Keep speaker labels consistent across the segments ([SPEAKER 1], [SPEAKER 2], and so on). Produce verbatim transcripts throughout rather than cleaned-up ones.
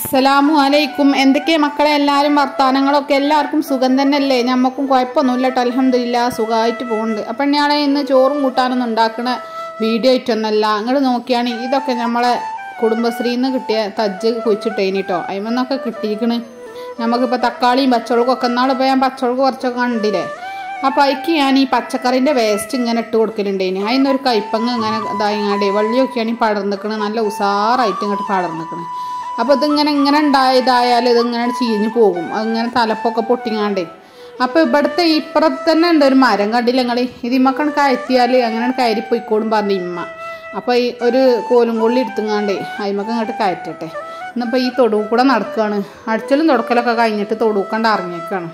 [SPEAKER 1] അസ്സലാമു അലൈക്കും. എന്തൊക്കെ മക്കളെ, എല്ലാവരും വർത്താനങ്ങളൊക്കെ എല്ലാവർക്കും സുഖം തന്നെയല്ലേ? ഞമ്മക്കും കുഴപ്പമൊന്നുമില്ല കേട്ടോ, അൽഹംദുലില്ലാ സുഖമായിട്ട് പോകുന്നുണ്ട്. അപ്പം ഞാളെ ഇന്ന് ചോറും കൂട്ടാനൊന്നും ഉണ്ടാക്കുന്ന വീഡിയോ ആയിട്ടൊന്നല്ല. അങ്ങോട്ട് നോക്കിയാണ് ഇതൊക്കെ നമ്മളെ കുടുംബശ്രീയിൽ നിന്ന് കിട്ടിയ തജ്ജ് കുഴിച്ചിട്ടേനി കേട്ടോ. അതിമെന്നൊക്കെ കിട്ടിയിരിക്കണ്. നമുക്കിപ്പോൾ തക്കാളിയും പച്ചമുളകൊക്കെ എന്നാളിപ്പോൾ ഞാൻ പച്ചമുളക് കുറച്ചൊക്കെ കണ്ടില്ലേ. അപ്പോൾ അതിക്ക് ഞാൻ ഈ പച്ചക്കറിൻ്റെ വേസ്റ്റ് ഇങ്ങനെ ഇട്ട് കൊടുക്കലുണ്ടേനി. അതിനൊരു കയ്പങ്ങ് ഇങ്ങനെ ഇതായിങ്ങാണ്ടേ വള്ളിയൊക്കെയാണ് ഈ പടർന്നിക്കണ്, നല്ല ഉസാറായിട്ട് ഇങ്ങോട്ട് പടർന്നിക്കണ്. അപ്പോൾ ഇതിങ്ങനെ ഇങ്ങനെ ഉണ്ടായതായാലും ഇതിങ്ങനെ ചീഞ്ഞ് പോകും, അതിങ്ങനെ തലപ്പൊക്കെ പൊട്ടിങ്ങാണ്ടേ. അപ്പോൾ ഇവിടുത്തെ ഇപ്പുറത്ത് തന്നെ ഉണ്ട് ഒരു മരം, കണ്ടില്ല നിങ്ങൾ? ഇതിമ്മക്കാണ് കയറ്റിയാൽ അങ്ങനെ കയറി പോയിക്കോളും പറഞ്ഞു ഇമ്മ. അപ്പോൾ ഈ ഒരു കോലും കൊള്ളി എടുത്തുങ്ങാണ്ടേ അതിമൊക്കെ ഇങ്ങോട്ട് കയറ്റട്ടെ. ഇന്നിപ്പോൾ ഈ തൊടു കൂടെ നടക്കുകയാണ്. അടിച്ചലും തുടക്കലൊക്കെ കഴിഞ്ഞിട്ട് തൊടുക്കണ്ട് ഇറങ്ങിയേക്കാണ്.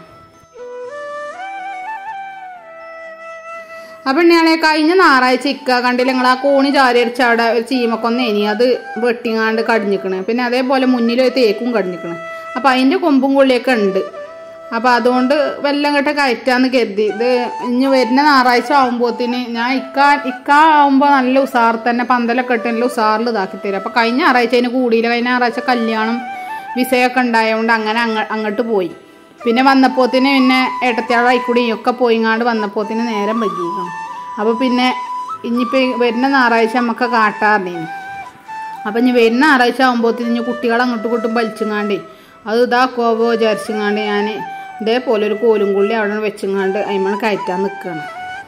[SPEAKER 1] അപ്പം ഞാളെ കഴിഞ്ഞ ഞായറാഴ്ച ഇക്ക കണ്ടില്ല നിങ്ങൾ ആ കോണി ചാരി അടിച്ച് അവിടെ ഒരു ചീമക്കൊന്ന ഇനി അത് വെട്ടിങ്ങാണ്ട് കടിഞ്ഞിക്കണ്. പിന്നെ അതേപോലെ മുന്നിലൊരു തേക്കും കടിഞ്ഞിക്കണ്. അപ്പം അതിൻ്റെ കൊമ്പും കൊള്ളിയൊക്കെ ഉണ്ട്. അപ്പം അതുകൊണ്ട് വെല്ലം കെട്ട് കയറ്റാന്ന് കരുതി. ഇത് ഇനി വരുന്ന ഞായറാഴ്ച ആകുമ്പോഴത്തേന് ഞാൻ ഇക്ക ഇക്ക ആകുമ്പോൾ നല്ല ഉസാർ തന്നെ പന്തലൊക്കെ ഇട്ട് നല്ല ഉസാറിൽ ഇതാക്കി തരും. അപ്പം കഴിഞ്ഞ ഞായറാഴ്ച അതിന് കൂടിയില്ല. കഴിഞ്ഞ ഞായറാഴ്ച കല്യാണം വിസയൊക്കെ ഉണ്ടായതുകൊണ്ട് അങ്ങനെ അങ്ങ അങ്ങോട്ട് പോയി. പിന്നെ വന്നപ്പോത്തിന് പിന്നെ ഏട്ടത്തിയാളായിക്കൂടി ഒക്കെ പോയിങ്ങാണ്ട് വന്നപ്പോത്തിന് നേരം വൈകിക്കണം. അപ്പോൾ പിന്നെ ഇനിയിപ്പോൾ വരുന്ന ഞായറാഴ്ച നമുക്ക് കാട്ടാറിനേന്. അപ്പം ഇനി വരുന്ന ഞായറാഴ്ച ആകുമ്പോഴത്തേന് ഇനി കുട്ടികളെ അങ്ങോട്ടും ഇങ്ങോട്ടും വലിച്ചുങ്ങാണ്ട് അത് ഇതാക്കുമോ വിചാരിച്ചുങ്ങാണ്ട് ഞാൻ ഇതേപോലെ ഒരു കോലും കൊള്ളി അവിടെ വെച്ചുങ്ങാണ്ട് അതിന്മേൽ കയറ്റാൻ നിൽക്കുകയാണ്.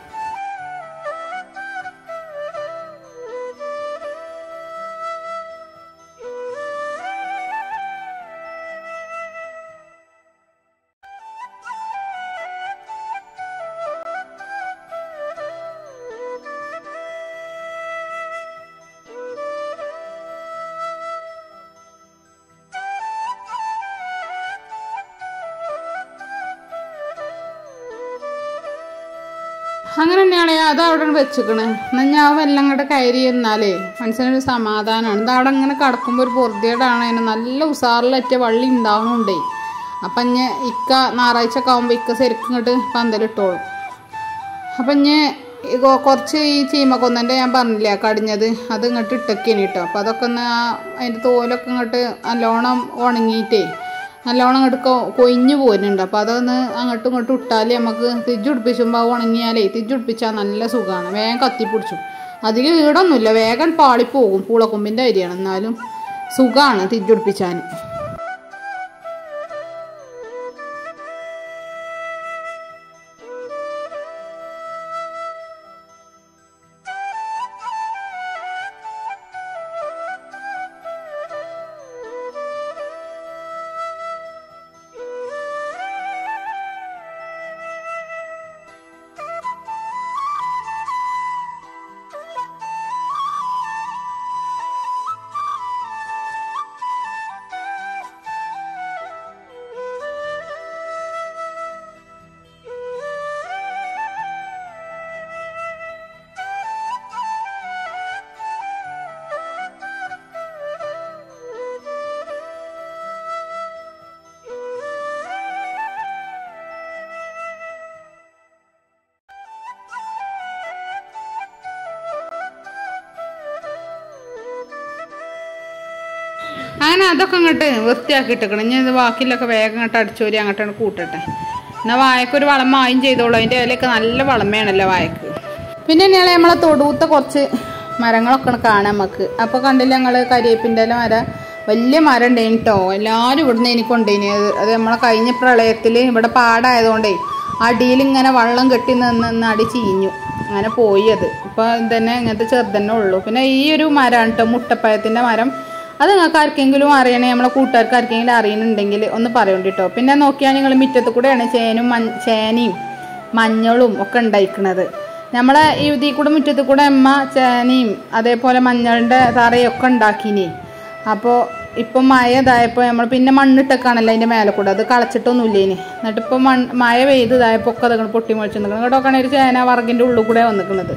[SPEAKER 1] അങ്ങനെ തന്നെയാണ് അത് അവിടെ വെച്ചിക്കണേ. എന്നാൽ ഞാൻ വെല്ലം കൂടെ കയറി എന്നാലേ മനസ്സിനൊരു സമാധാനമാണ്. ഇത് അവിടെ ഇങ്ങനെ കിടക്കുമ്പോൾ ഒരു പൊറുതിയേടാണ്. അതിന് നല്ല ഉസാറിലറ്റ വള്ളി ഉണ്ടാവണുണ്ടേ. അപ്പം ഇഞ്ഞ് ഇക്ക ഞായറാഴ്ച ഒക്കെ ആകുമ്പോൾ ഇക്ക ശരിക്കും ഇങ്ങോട്ട് പന്തലിട്ടോളും. അപ്പം ഇഞ്ഞ് കുറച്ച് ഈ ചീമക്കൊന്നൻ്റെ ഞാൻ പറഞ്ഞില്ലേ കടിഞ്ഞത്, അത് ഇങ്ങോട്ട് ഇട്ടൊക്കെയാണ് കേട്ടോ. അപ്പം അതൊക്കെ ഒന്ന് അതിൻ്റെ തോലൊക്കെ ഇങ്ങോട്ട് നല്ലോണം ഉണങ്ങിയിട്ടേ നല്ലോണം ഇങ്ങോട്ട് കൊയിഞ്ഞു പോരുന്നുണ്ട്. അപ്പോൾ അതൊന്ന് അങ്ങോട്ടും ഇങ്ങോട്ടും ഇട്ടാൽ നമുക്ക് തിരിച്ചുപിടിപ്പിച്ചുമ്പോൾ അത് ഉണങ്ങിയാലേ തിരിച്ചുപിടിപ്പിച്ചാൽ നല്ല സുഖമാണ്. വേഗം കത്തിപ്പിടിച്ചും. അധികം ഈടൊന്നുമില്ല, വേഗം പാളിപ്പോകും. പൂളക്കൊമ്പിൻ്റെ അരിയാണ്, എന്നാലും സുഖമാണ് തിരിച്ചുപിടിപ്പിച്ചാൻ. അങ്ങനെ അതൊക്കെ അങ്ങോട്ട് വൃത്തിയാക്കിയിട്ടേക്കണം. ഇനി ഇത് ബാക്കിലൊക്കെ വേഗം അങ്ങോട്ട് അടിച്ചോരി അങ്ങോട്ടാണ് കൂട്ടട്ടെ. എന്നാൽ വായക്കൊരു വളം മായും ചെയ്തോളൂ. അതിൻ്റെ ഇലയൊക്കെ നല്ല വളമയാണല്ലോ വായക്ക്. പിന്നെ ഞങ്ങൾ നമ്മളെ തൊടുത്ത കുറച്ച് മരങ്ങളൊക്കെ കാണാം നമുക്ക്. അപ്പോൾ കണ്ടില്ല ഞങ്ങൾ കരിയേപ്പിൻ്റെ ഇല മരം, വലിയ മരം ഉണ്ടേനി കേട്ടോ. എല്ലാവരും ഇവിടുന്ന് എനിക്കൊണ്ടേനി. അത് അത് നമ്മളെ കഴിഞ്ഞ പ്രളയത്തിൽ ഇവിടെ പാടായതുകൊണ്ടേ അടിയിൽ ഇങ്ങനെ വെള്ളം കെട്ടി നിന്ന് നിന്ന് അടി ചീഞ്ഞു, അങ്ങനെ പോയി. അത് ഇപ്പോൾ ഇതന്നെ ഇങ്ങനത്തെ ചെറുതന്നെ ഉള്ളൂ. പിന്നെ ഈ ഒരു മരമാണ് കേട്ടോ, മുട്ടപ്പഴത്തിൻ്റെ മരം. അത് നിങ്ങൾക്ക് ആർക്കെങ്കിലും അറിയണേ, നമ്മളെ കൂട്ടുകാർക്ക് ആർക്കെങ്കിലും അറിയുന്നുണ്ടെങ്കിൽ ഒന്ന് പറയണ്ട കേട്ടോ. പിന്നെ നോക്കിയാൽ നിങ്ങൾ മുറ്റത്ത് കൂടെയാണ് ചേനും മഞ്ഞ ചേനയും മഞ്ഞളും ഒക്കെ ഉണ്ടായിരിക്കുന്നത്. നമ്മളെ ഈ ഇതിൽ കൂടെ മുറ്റത്ത് കൂടെ അമ്മ ചേനയും അതേപോലെ മഞ്ഞളുടെ തറയൊക്കെ ഉണ്ടാക്കിനി. അപ്പോൾ ഇപ്പം മഴ ഇതായപ്പോൾ നമ്മൾ പിന്നെ മണ്ണിട്ടൊക്കെയാണല്ലോ അതിൻ്റെ മേലെ കൂടെ, അത് കളച്ചിട്ടൊന്നുമില്ലേനി. എന്നിട്ടിപ്പോൾ മണ്ണ് മഴ പെയ്ത് ഇതായപ്പോൾ ഒക്കെ അതൊക്കെ പൊട്ടി മുളിച്ച് നിൽക്കണം കേട്ടോ. ഒക്കെ ഒരു ചേന വറകിൻ്റെ ഉള്ളിൽ കൂടെ വന്നിക്കുന്നത്.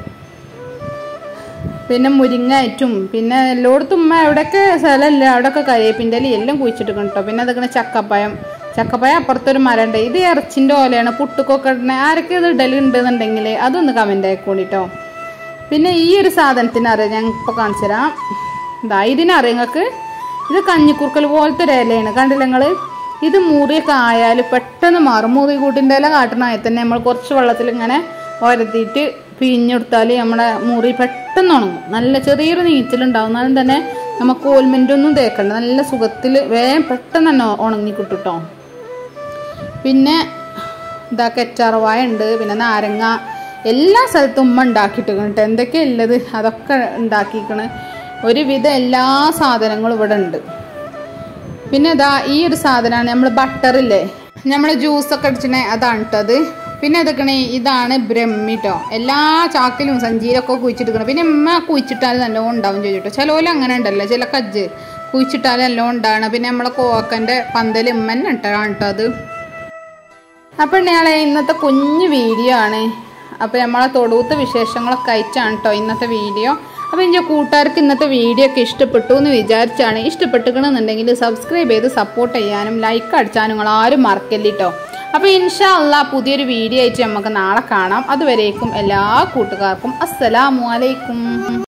[SPEAKER 1] പിന്നെ മുരിങ്ങായിട്ടും പിന്നെ എല്ലായിടത്തും ഉമ്മ എവിടെയൊക്കെ സ്ഥലമല്ല അവിടെയൊക്കെ കരിയേപ്പിൻ്റെ ഇല എല്ലാം കുഴിച്ചിട്ട് കേട്ടോ. പിന്നെ അതൊക്കെ ചക്കപ്പഴം ചക്കപ്പഴം അപ്പുറത്തൊരു മരം ഉണ്ട്. ഇത് ഇറച്ചിൻ്റെ ഓലയാണ്, പുട്ടുക്കൊക്കെ ഇടണേ. ആരൊക്കെ ഇത് ഇടലുണ്ടെന്നുണ്ടെങ്കിൽ അതൊന്ന് കമൻ്റ് ആയിക്കോണ്ടിട്ടോ. പിന്നെ ഈ ഒരു സാധനത്തിന് അറിയാം, ഞാൻ ഇപ്പോൾ കാണിച്ചു തരാം. ഇതാ ഇതിനറിയാം നിങ്ങൾക്ക്. ഇത് കഞ്ഞിക്കുറുക്കൽ പോലത്തെ ഒരു ഇലയാണ്, കണ്ടില്ല നിങ്ങൾ? ഇത് മുറിയൊക്കെ ആയാൽ പെട്ടെന്ന് മാറും. മുറി കൂട്ടിൻ്റെ ഇല കാട്ടണമായി തന്നെ നമ്മൾ കുറച്ച് വെള്ളത്തിൽ ഇങ്ങനെ ഒരത്തിയിട്ട് പിഴിഞ്ഞെടുത്താൽ നമ്മുടെ മുറി പെട്ടെന്ന് ഉണങ്ങും. നല്ല ചെറിയൊരു നീച്ചലുണ്ടാവും. എന്നാലും തന്നെ നമുക്ക് ഓയിൽമെൻ്റ് ഒന്നും തേക്കണ്ട, നല്ല സുഖത്തിൽ വേഗം പെട്ടെന്ന് തന്നെ ഉണങ്ങി കിട്ടും കേട്ടോ. പിന്നെ ഇതാ കറ്റാർവാഴ ഉണ്ട്, പിന്നെ നാരങ്ങ, എല്ലാ സ്ഥലത്തും ഉമ്മ ഉണ്ടാക്കിയിട്ടിരിക്കണം കേട്ടോ. എന്തൊക്കെയാണ് ഉള്ളത് അതൊക്കെ ഉണ്ടാക്കിയിരിക്കണ്. ഒരുവിധം എല്ലാ സാധനങ്ങളും ഇവിടെ ഉണ്ട്. പിന്നെ ഇതാ ഈ ഒരു സാധനമാണ് നമ്മൾ ബട്ടറില്ലേ, നമ്മൾ ജ്യൂസൊക്കെ അടിച്ചിനെ അതാണ് കേട്ടത്. പിന്നെ ഇതൊക്കെ ഇതാണ് ബ്രഹ്മി കേട്ടോ. എല്ലാ ചാക്കിലും സഞ്ചിയിലൊക്കെ കുഴിച്ചിട്ടിരിക്കണം. പിന്നെ ഉമ്മ കുഴിച്ചിട്ടാൽ നല്ലോണം ഉണ്ടാവും ചോദിച്ചിട്ടോ. ചിലവരും അങ്ങനെ ഉണ്ടല്ലോ, ചില കജ്ജ് കുഴിച്ചിട്ടാൽ നല്ലോണം ഉണ്ടാകണം. പിന്നെ നമ്മളെ കോവക്കൻ്റെ പന്തൽ ഉമ്മന്നെ ഇട്ടാണ് കേട്ടോ അത്. അപ്പം ഞങ്ങളെ ഇന്നത്തെ കുഞ്ഞു വീഡിയോ ആണ്. അപ്പോൾ നമ്മളെ തൊടുത്ത വിശേഷങ്ങളൊക്കെ അയച്ചാണ് കേട്ടോ ഇന്നത്തെ വീഡിയോ. അപ്പോൾ എൻ്റെ കൂട്ടുകാർക്ക് ഇന്നത്തെ വീഡിയോ ഒക്കെ ഇഷ്ടപ്പെട്ടു എന്ന് വിചാരിച്ചാണ്. ഇഷ്ടപ്പെട്ടുകണമെന്നുണ്ടെങ്കിൽ സബ്സ്ക്രൈബ് ചെയ്ത് സപ്പോർട്ട് ചെയ്യാനും ലൈക്ക് അടിച്ചാനും നിങ്ങൾ ആരും മറക്കല്ല കേട്ടോ. അപ്പോൾ ഇൻഷാ അല്ലാഹ് പുതിയൊരു വീഡിയോ ആയിട്ട് നമുക്ക് നാളെ കാണാം. അതുവരേക്കും എല്ലാ കൂട്ടുകാർക്കും അസ്സലാമു അലൈക്കും.